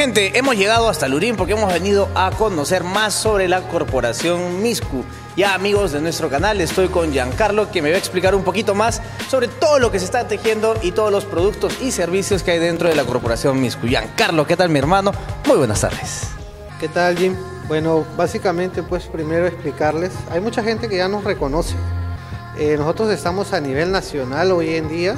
gente, hemos llegado hasta Lurín porque hemos venido a conocer más sobre la corporación Miscu. Ya amigos de nuestro canal, estoy con Giancarlo, que me va a explicar un poquito más sobre todo lo que se está tejiendo y todos los productos y servicios que hay dentro de la corporación Miscu. Giancarlo, ¿qué tal mi hermano? Muy buenas tardes. ¿Qué tal, Jim? Bueno, básicamente pues primero explicarles, hay mucha gente que ya nos reconoce. Nosotros estamos a nivel nacional hoy en día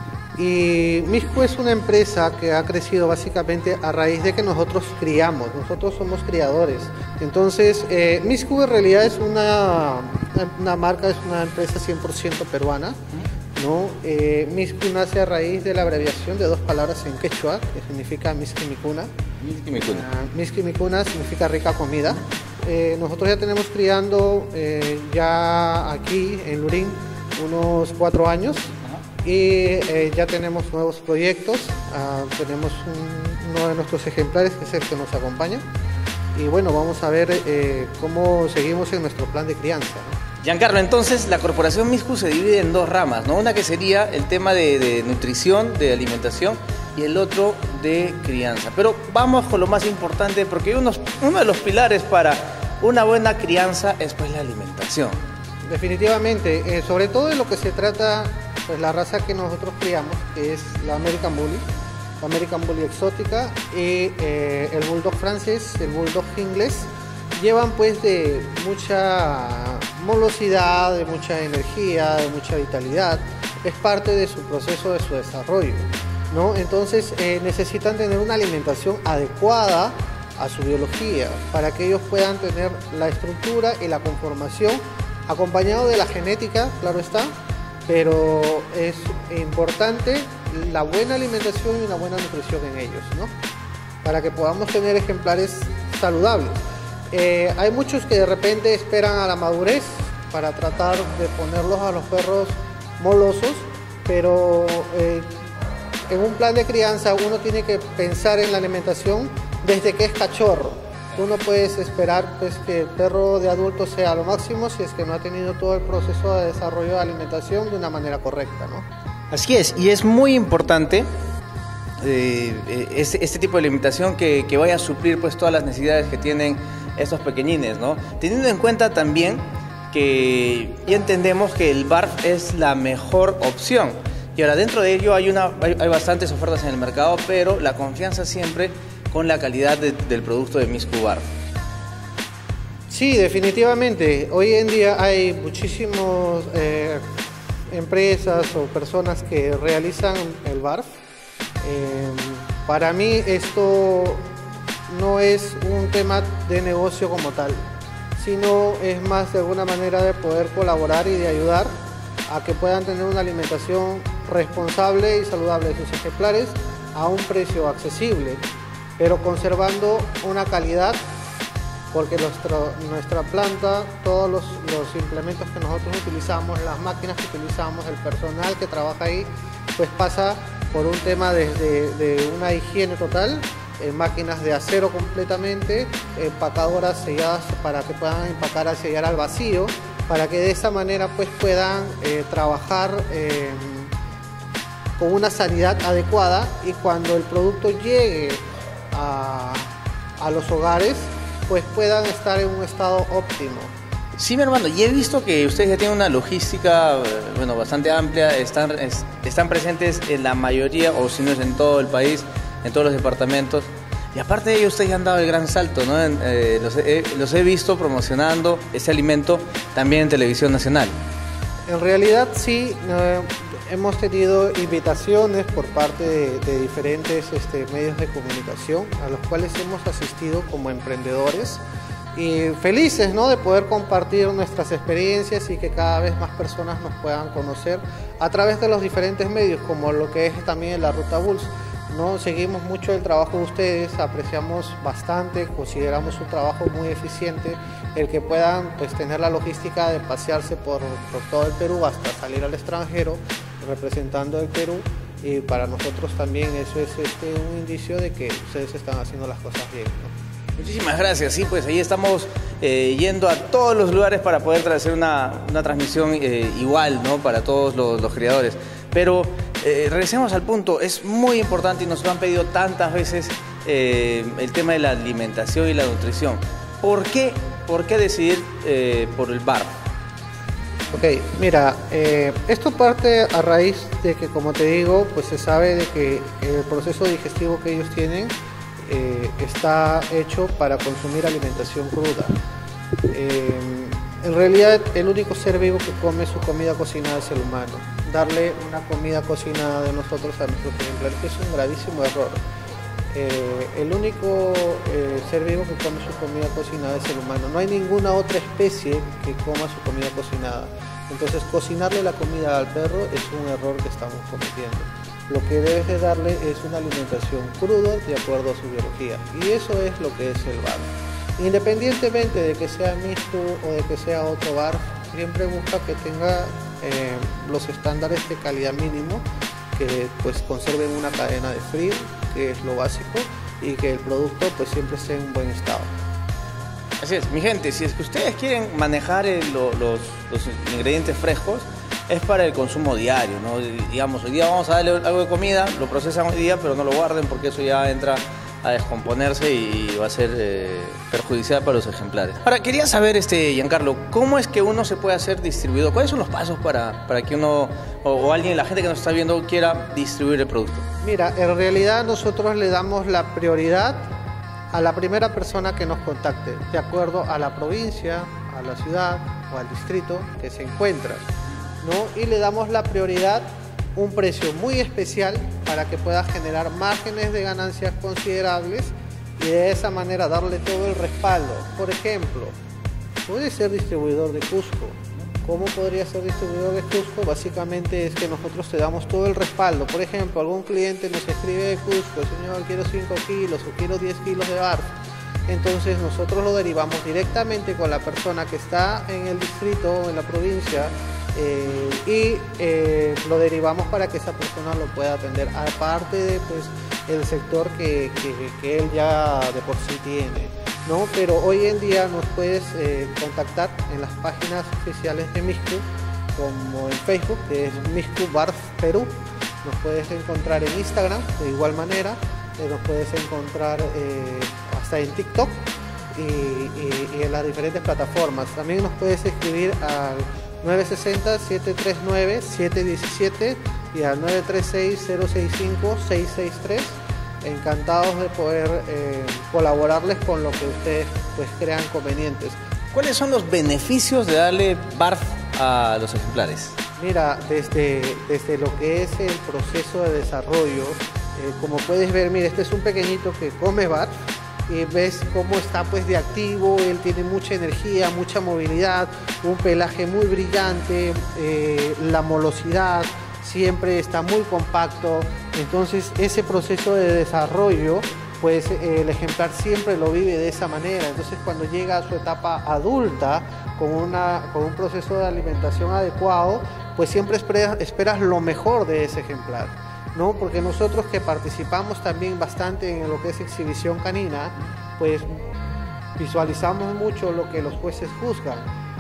y Miscu es una empresa que ha crecido básicamente a raíz de que nosotros criamos, nosotros somos criadores. Entonces, Miscu en realidad es una marca, es una empresa 100% peruana, ¿no? Miscu nace a raíz de la abreviación de dos palabras en quechua, que significa Misquimicuna. Misquimicuna. Misquimicuna significa rica comida. Nosotros ya tenemos criando ya aquí en Lurín unos 4 años y ya tenemos nuevos proyectos. Tenemos uno de nuestros ejemplares que es el que nos acompaña y bueno, vamos a ver cómo seguimos en nuestro plan de crianza, ¿no? Giancarlo, entonces la corporación Miscu se divide en dos ramas, ¿no? Una que sería el tema de nutrición, de alimentación, y el otro de crianza. Pero vamos con lo más importante, porque uno de los pilares para una buena crianza es pues la alimentación. Definitivamente, sobre todo de lo que se trata, pues la raza que nosotros criamos, que es la American Bully exótica y el Bulldog francés, el Bulldog inglés, llevan pues de mucha molosidad, de mucha energía, de mucha vitalidad, es parte de su proceso de su desarrollo, ¿no? Entonces necesitan tener una alimentación adecuada a su biología para que ellos puedan tener la estructura y la conformación acompañado de la genética, claro está, pero es importante la buena alimentación y una buena nutrición en ellos, ¿no? Para que podamos tener ejemplares saludables. Hay muchos que de repente esperan a la madurez para tratar de ponerlos a los perros molosos, pero en un plan de crianza uno tiene que pensar en la alimentación desde que es cachorro. Tú no puedes esperar pues, que el perro de adulto sea lo máximo si es que no ha tenido todo el proceso de desarrollo de alimentación de una manera correcta, ¿no? Así es, y es muy importante este tipo de alimentación que vaya a suplir pues todas las necesidades que tienen estos pequeñines, ¿no? Teniendo en cuenta también que ya entendemos que el BARF es la mejor opción. Y ahora dentro de ello hay bastantes ofertas en el mercado, pero la confianza siempre con la calidad del producto de Miscu BARF. Sí, definitivamente. Hoy en día hay muchísimas empresas o personas que realizan el BARF. Para mí esto no es un tema de negocio como tal, sino es más de alguna manera de poder colaborar y de ayudar a que puedan tener una alimentación responsable y saludable de sus ejemplares a un precio accesible, pero conservando una calidad, porque nuestra planta, todos los implementos que nosotros utilizamos, las máquinas que utilizamos, el personal que trabaja ahí, pues pasa por un tema de una higiene total, máquinas de acero completamente, empacadoras selladas para que puedan empacar al sellar al vacío, para que de esa manera pues puedan trabajar con una sanidad adecuada y cuando el producto llegue a los hogares pues puedan estar en un estado óptimo. Sí, mi hermano, y he visto que ustedes ya tienen una logística bueno, bastante amplia, están presentes en la mayoría, o si no es en todo el país, en todos los departamentos. Y aparte de ello, ustedes han dado el gran salto, ¿no? Los he visto promocionando ese alimento también en televisión nacional. En realidad sí, hemos tenido invitaciones por parte de diferentes medios de comunicación a los cuales hemos asistido como emprendedores y felices, ¿no?, de poder compartir nuestras experiencias y que cada vez más personas nos puedan conocer a través de los diferentes medios, como lo que es también la Ruta Bulls, ¿no? Seguimos mucho el trabajo de ustedes, apreciamos bastante, consideramos un trabajo muy eficiente, el que puedan pues, tener la logística de pasearse por todo el Perú hasta salir al extranjero representando el Perú, y para nosotros también eso es un indicio de que ustedes están haciendo las cosas bien, ¿no? Muchísimas gracias, sí, pues ahí estamos yendo a todos los lugares para poder hacer una transmisión igual, ¿no?, para todos los criadores. Pero regresemos al punto, es muy importante y nos lo han pedido tantas veces el tema de la alimentación y la nutrición. ¿Por qué decidir por el BARF? Ok, mira, esto parte a raíz de que, como te digo, pues se sabe de que el proceso digestivo que ellos tienen está hecho para consumir alimentación cruda. En realidad, el único ser vivo que come su comida cocinada es el humano. Darle una comida cocinada de nosotros a nuestros ejemplares es un gravísimo error. El único ser vivo que come su comida cocinada es el humano. No hay ninguna otra especie que coma su comida cocinada. Entonces, cocinarle la comida al perro es un error que estamos cometiendo. Lo que debes de darle es una alimentación cruda de acuerdo a su biología. Y eso es lo que es el BARF. Independientemente de que sea mixto o de que sea otro BARF, siempre busca que tenga los estándares de calidad mínimo, que pues conserven una cadena de frío, que es lo básico, y que el producto pues siempre esté en buen estado. Así es, mi gente, si es que ustedes quieren manejar los ingredientes frescos, es para el consumo diario, ¿no? Digamos, hoy día vamos a darle algo de comida, lo procesan hoy día, pero no lo guarden porque eso ya entra a descomponerse y va a ser perjudicial para los ejemplares. Ahora, quería saber, Giancarlo, ¿cómo es que uno se puede hacer distribuidor? ¿Cuáles son los pasos para que uno o alguien, la gente que nos está viendo, quiera distribuir el producto? Mira, en realidad nosotros le damos la prioridad a la primera persona que nos contacte, de acuerdo a la provincia, a la ciudad o al distrito que se encuentra, ¿no? Y le damos la prioridad, un precio muy especial para que pueda generar márgenes de ganancias considerables y de esa manera darle todo el respaldo. Por ejemplo, puede ser distribuidor de Cusco. ¿Cómo podría ser distribuidor de Cusco? Básicamente es que nosotros te damos todo el respaldo. Por ejemplo, algún cliente nos escribe de Cusco: señor, quiero 5 kilos o quiero 10 kilos de BARF. Entonces nosotros lo derivamos directamente con la persona que está en el distrito o en la provincia y lo derivamos para que esa persona lo pueda atender, aparte de pues, el sector que él ya de por sí tiene, ¿no? Pero hoy en día nos puedes contactar en las páginas oficiales de Miscu, como en Facebook, que es Miscu BARF Perú. Nos puedes encontrar en Instagram de igual manera, nos puedes encontrar hasta en TikTok y en las diferentes plataformas. También nos puedes escribir al 960-739-717 y al 936-065-663. Encantados de poder colaborarles con lo que ustedes pues crean convenientes. ¿Cuáles son los beneficios de darle BARF a los ejemplares? Mira, desde lo que es el proceso de desarrollo, como puedes ver, mira, este es un pequeñito que come BARF y ves cómo está pues de activo. Él tiene mucha energía, mucha movilidad, un pelaje muy brillante, la molosidad siempre está muy compacto. Entonces ese proceso de desarrollo pues el ejemplar siempre lo vive de esa manera. Entonces cuando llega a su etapa adulta con un proceso de alimentación adecuado, pues siempre esperas lo mejor de ese ejemplar, ¿no? Porque nosotros que participamos también bastante en lo que es exhibición canina, pues visualizamos mucho lo que los jueces juzgan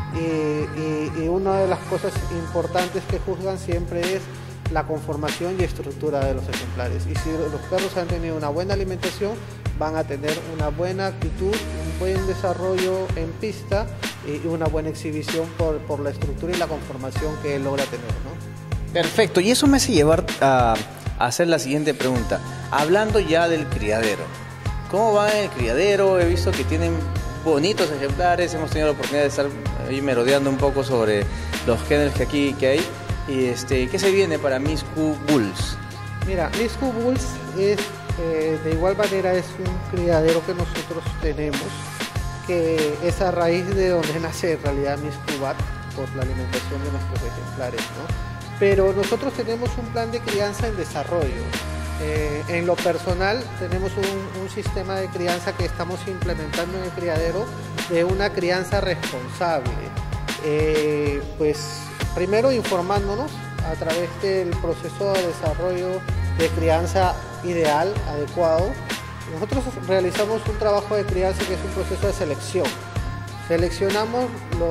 y una de las cosas importantes que juzgan siempre es la conformación y estructura de los ejemplares. Y si los perros han tenido una buena alimentación, van a tener una buena actitud, un buen desarrollo en pista y una buena exhibición por la estructura y la conformación que él logra tener, ¿no? Perfecto, y eso me hace llevar a hacer la siguiente pregunta. Hablando ya del criadero, ¿cómo va en el criadero? He visto que tienen bonitos ejemplares, hemos tenido la oportunidad de estar ahí merodeando un poco sobre los géneros que hay. Y ¿qué se viene para Miscu Bulls? Mira, Miscu Bulls es, de igual manera, es un criadero que nosotros tenemos, que es a raíz de donde nace en realidad Miscu BARF, por la alimentación de nuestros ejemplares, ¿no? Pero nosotros tenemos un plan de crianza en desarrollo. En lo personal tenemos un sistema de crianza que estamos implementando en el criadero, de una crianza responsable. Pues primero informándonos a través del proceso de desarrollo de crianza ideal, adecuado. Nosotros realizamos un trabajo de crianza que es un proceso de selección. Seleccionamos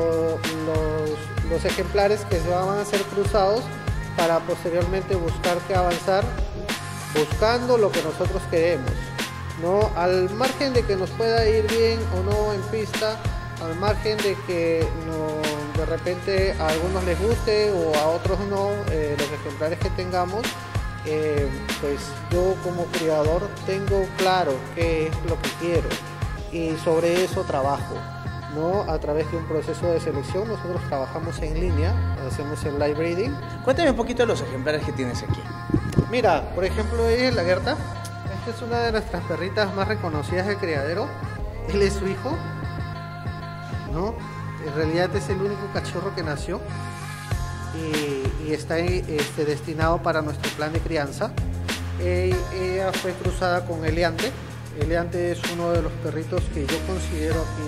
los ejemplares que se van a ser cruzados para posteriormente buscar que avanzar buscando lo que nosotros queremos, ¿no? Al margen de que nos pueda ir bien o no en pista, al margen de que de repente a algunos les guste o a otros no, los ejemplares que tengamos, pues yo como criador tengo claro qué es lo que quiero y sobre eso trabajo, ¿no? A través de un proceso de selección. Nosotros trabajamos en línea, hacemos el live breeding. Cuéntame un poquito de los ejemplares que tienes aquí. Mira, por ejemplo, ella es la Gerta. Esta es una de nuestras perritas más reconocidas del criadero. Él es su hijo, ¿no? En realidad es el único cachorro que nació y está destinado para nuestro plan de crianza. Ella fue cruzada con Eliante. Eliante es uno de los perritos que yo considero aquí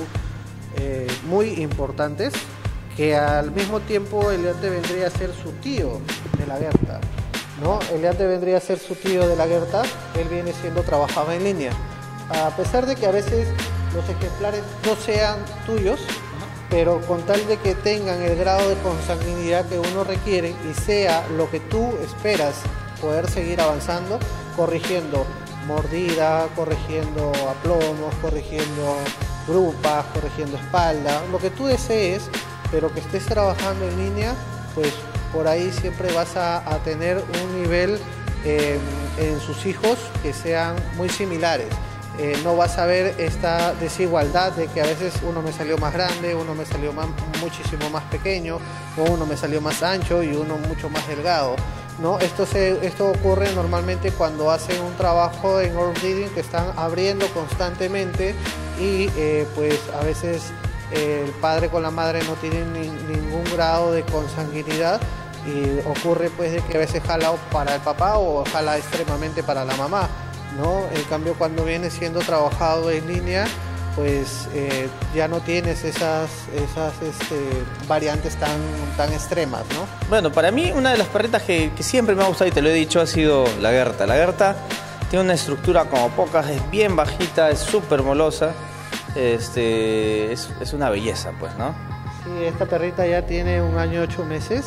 en Perú muy importantes, que al mismo tiempo Eliante vendría a ser su tío de la Gerta, ¿no? Eliante vendría a ser su tío de la Gerta. Él viene siendo trabajado en línea. A pesar de que a veces los ejemplares no sean tuyos, pero con tal de que tengan el grado de consanguinidad que uno requiere y sea lo que tú esperas, poder seguir avanzando, corrigiendo mordida, corrigiendo aplomos, corrigiendo grupas, corrigiendo espalda, lo que tú desees, pero que estés trabajando en línea, pues por ahí siempre vas a tener un nivel en sus hijos que sean muy similares. No vas a ver esta desigualdad de que a veces uno me salió más grande, uno me salió muchísimo más pequeño, o uno me salió más ancho y uno mucho más delgado, ¿no? Esto ocurre normalmente cuando hacen un trabajo en overbreeding, que están abriendo constantemente y pues a veces el padre con la madre no tienen ningún grado de consanguinidad y ocurre pues de que a veces jala para el papá o jala extremadamente para la mamá, ¿no? En cambio, cuando viene siendo trabajado en línea, pues ya no tienes esas variantes tan extremas, ¿no? Bueno, para mí una de las perritas que siempre me ha gustado y te lo he dicho ha sido la Gerta. La Gerta tiene una estructura como pocas, es bien bajita, es súper molosa, es una belleza, pues, ¿no? Sí, esta perrita ya tiene 1 año y 8 meses.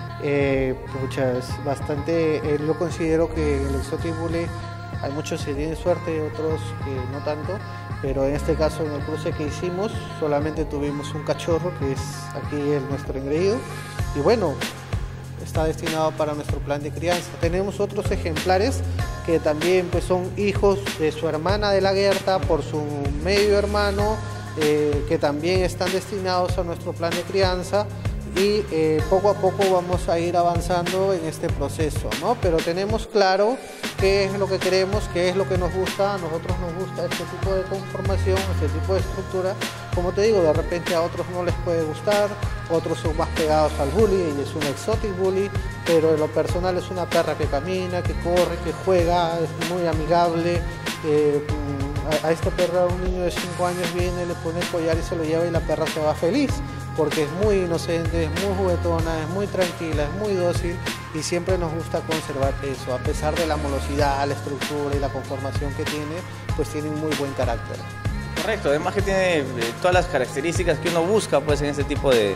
Pucha, es bastante, yo considero que el Exotic Bully, hay muchos que tienen suerte, otros que no tanto, pero en este caso, en el cruce que hicimos, solamente tuvimos un cachorro, que es aquí nuestro engreído, y bueno, está destinado para nuestro plan de crianza. Tenemos otros ejemplares que también pues son hijos de su hermana de la Gerta por su medio hermano, que también están destinados a nuestro plan de crianza. Y poco a poco vamos a ir avanzando en este proceso, ¿no? Pero tenemos claro qué es lo que queremos, qué es lo que nos gusta. A nosotros nos gusta este tipo de conformación, este tipo de estructura. Como te digo, de repente a otros no les puede gustar, otros son más pegados al bully, ella es una exotic bully, pero en lo personal es una perra que camina, que corre, que juega, es muy amigable. A esta perra un niño de 5 años viene, le pone el collar y se lo lleva y la perra se va feliz, porque es muy inocente, es muy juguetona, es muy tranquila, es muy dócil y siempre nos gusta conservar eso. A pesar de la molosidad, la estructura y la conformación que tiene, pues tiene un muy buen carácter. Correcto, además que tiene todas las características que uno busca pues en este tipo de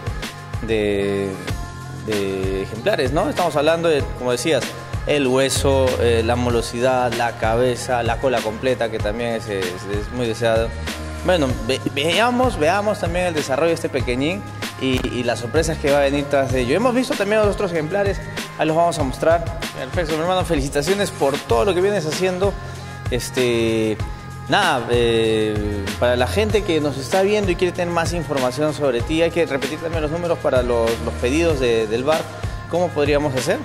ejemplares, ¿no? Estamos hablando de, como decías, el hueso, la molosidad, la cabeza, la cola completa, que también es muy deseado. Bueno, veamos también el desarrollo de este pequeñín y las sorpresas que va a venir tras de ello. Hemos visto también otros ejemplares, ahí los vamos a mostrar. Perfecto, mi hermano, felicitaciones por todo lo que vienes haciendo. Para la gente que nos está viendo y quiere tener más información sobre ti, hay que repetir también los números para los pedidos del bar. ¿Cómo podríamos hacer?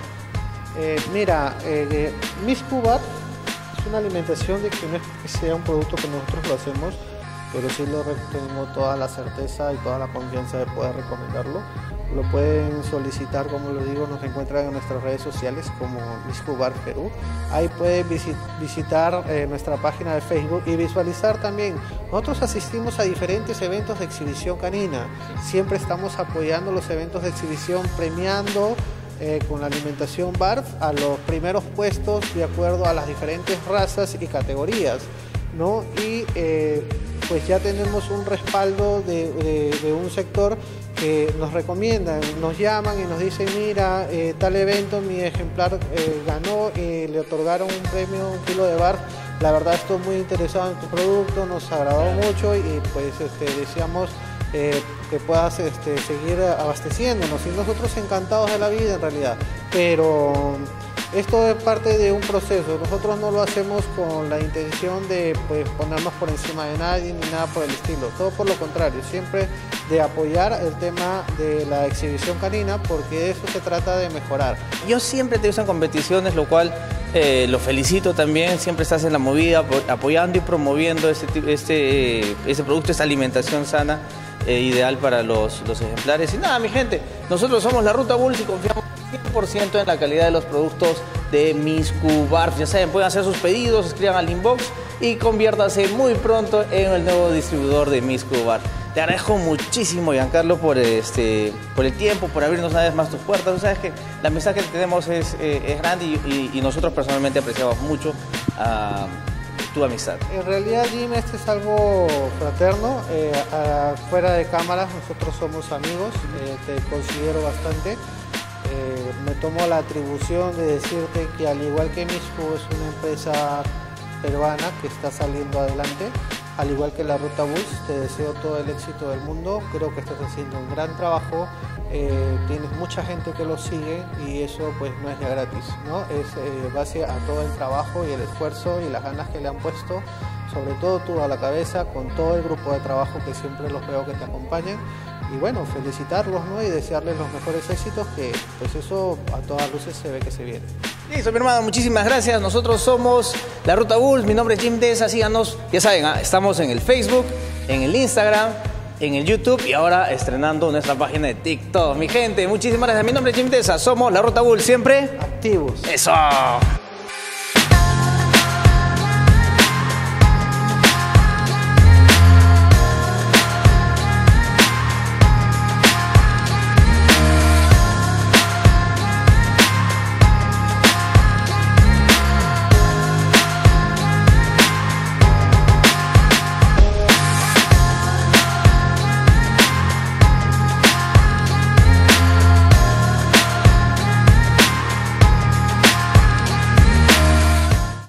Miss Cuba es una alimentación de que no es que sea un producto que nosotros lo hacemos, pero sí tengo toda la certeza y toda la confianza de poder recomendarlo. Lo pueden solicitar, como lo digo, nos encuentran en nuestras redes sociales como Miss Cuba Perú. Ahí pueden visitar nuestra página de Facebook y visualizar también. Nosotros asistimos a diferentes eventos de exhibición canina. Siempre estamos apoyando los eventos de exhibición, premiando con la alimentación BARF a los primeros puestos de acuerdo a las diferentes razas y categorías, ¿no? Y pues ya tenemos un respaldo de un sector que nos recomiendan, nos llaman y nos dicen, mira, tal evento mi ejemplar ganó y le otorgaron un premio, 1 kilo de BARF la verdad estoy muy interesado en tu producto, nos agradó mucho y pues deseamos que puedas seguir abasteciéndonos y nosotros encantados de la vida en realidad, pero esto es parte de un proceso. Nosotros no lo hacemos con la intención de pues, ponernos por encima de nadie ni nada por el estilo. Todo por lo contrario, siempre de apoyar el tema de la exhibición canina porque de eso se trata de mejorar. Yo siempre te uso en competiciones, lo cual lo felicito también. Siempre estás en la movida apoyando y promoviendo este producto, esta alimentación sana, ideal para los ejemplares. Y nada, mi gente, nosotros somos la Ruta Bulls y confiamos 100% en la calidad de los productos de Miscu Barf. Ya saben, pueden hacer sus pedidos, escriban al inbox y conviértase muy pronto en el nuevo distribuidor de Miscu Barf. Te agradezco muchísimo, Giancarlo, por el tiempo, por abrirnos una vez más tus puertas. Tú sabes que la amistad que tenemos es grande y nosotros personalmente apreciamos mucho tu amistad. En realidad, Jim, este es algo fraterno. Fuera de cámaras, nosotros somos amigos, te considero bastante. Me tomo la atribución de decirte que al igual que Miscu es una empresa peruana que está saliendo adelante, al igual que la Ruta Bulls, te deseo todo el éxito del mundo. Creo que estás haciendo un gran trabajo, tienes mucha gente que lo sigue y eso pues no es de gratis, ¿no? Es base a todo el trabajo y el esfuerzo y las ganas que le han puesto, sobre todo tú a la cabeza, con todo el grupo de trabajo que siempre los veo que te acompañan. Y bueno, felicitarlos, ¿no? Y desearles los mejores éxitos, que pues eso a todas luces se ve que se viene. Listo, mi hermano, muchísimas gracias. Nosotros somos la Ruta Bulls, mi nombre es Jim Deza, síganos. Ya saben, estamos en el Facebook, en el Instagram, en el YouTube y ahora estrenando nuestra página de TikTok. Mi gente, muchísimas gracias. Mi nombre es Jim Deza, somos la Ruta Bulls, siempre activos. ¡Eso!